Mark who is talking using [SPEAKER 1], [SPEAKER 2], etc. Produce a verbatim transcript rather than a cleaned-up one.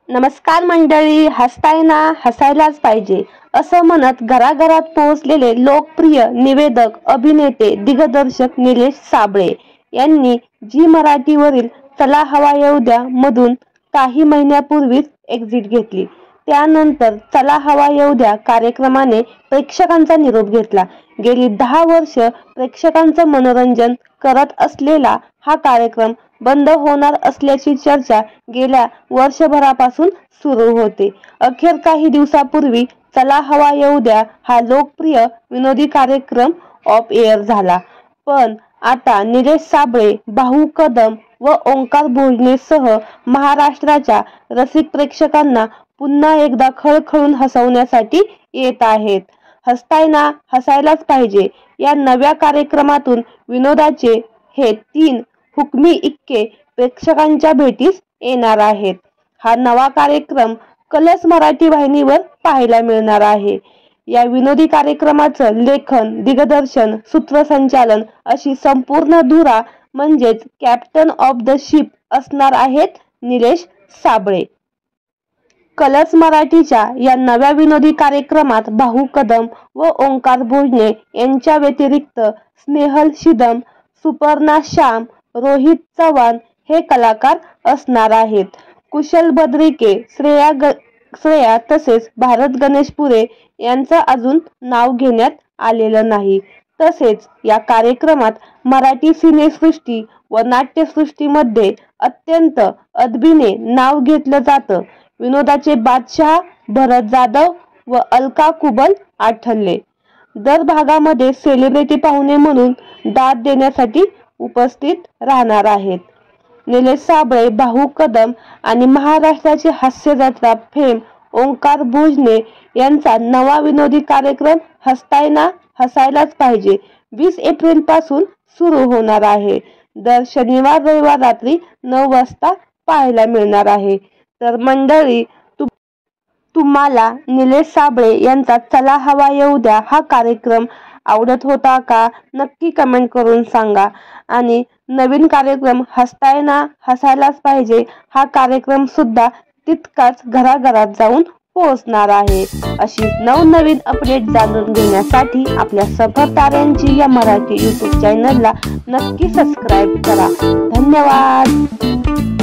[SPEAKER 1] नमस्कार मंडळी, हसताय ना, हसायलाच पाहिजे असं म्हणत घराघरात पोहोचलेले लोकप्रिय निवेदक, अभिनेते, दिग्दर्शक निलेश साबळे यांनी झी मराठीवरील चला हवा येऊ द्या मधून काही महिन्यापूर्वीच एक्झिट घेतली। त्यानंतर चला हवा येऊ द्या कार्यक्रमाने प्रेक्षकांचा निरोप घेतला। गेली दहा वर्ष प्रेक्षकांचं मनोरंजन करत असलेला हा कार्यक्रम बंद होणार असल्याची चर्चा गेल्या वर्षभरापासून सुरू होते। अखेर काही दिवसापूर्वी चला हवा येऊ द्या हा लोकप्रिय विनोदी कार्यक्रम ऑफ एअर झाला। पण आता निलेश साबळे, बाहू कदम व ओंकार भोजनेसह महाराष्ट्राच्या रसिक प्रेक्षकांना पुन्हा एकदा खळखळून हसवण्यासाठी येत आहेत। हसताय ना, हसायलाच पाहिजे या नव्या कार्यक्रमातून विनोदाचे हे तीन हुकमी इक्के प्रेक्षकांच्या भेटीस येणार आहेत। हा नवा कार्यक्रम कलर्स मराठी वाहिनीवर पाहायला मिळणार आहे। या विनोदी कार्यक्रमाचं लेखन, दिग्दर्शन, सूत्रसंचालन अशी संपूर्ण धुरा म्हणजेच कॅप्टन ऑफ द शिप असणार आहेत निलेश साबळे। कलर्स मराठीच्या या नव्या विनोदी कार्यक्रमात बाहू कदम व ओंकार भोजने यांच्या व्यतिरिक्त स्नेहल शिदम, सुपर्णा श्याम, रोहित चव्हाण हे कलाकार असणार आहेत। कुशल बद्रिके, श्रेया ग श्रेया तसेच भारत गणेशपुरे यांचं अजून नाव घेण्यात आलेलं नाही। तसेच या कार्यक्रमात मराठी सिनेसृष्टी व नाट्यसृष्टीमध्ये अत्यंत अदबीने नाव घेतलं जातं। विनोदाचे बादशाह भरत जाधव व अलका कुबल आठवले दर भागामध्ये सेलिब्रिटी पाहुणे म्हणून दाद देण्यासाठी उपस्थित राहणार आहेत। निलेश साबळे, बाहू कदम आणि महाराष्ट्राची हास्यजत्रा फेम ओंकार भोजने यांचा नवा विनोदी कार्यक्रम हसताय ना, हसायलाच पाहिजे वीस एप्रिल पासून सुरू होणार आहे। दर शनिवार रविवार रात्री नऊ वाजता पाहायला मिळणार आहे। तर मंडळी, तु तुम्हाला निलेश साबळे यांचा चला हवा येऊ द्या हा कार्यक्रम आवडत होता का? नक्की कमेंट करून सांगा। आणि नवीन कार्यक्रम हसताय ना, हसायलाच पाहिजे हा कार्यक्रम सुद्धा तितकाच घराघरात जाऊन पोहोचणार आहे। अशी नवनवीन अपडेट जाणून घेण्यासाठी आपल्या सफर ताऱ्यांची या मराठी यूट्यूब चॅनलला नक्की सबस्क्राईब करा। धन्यवाद।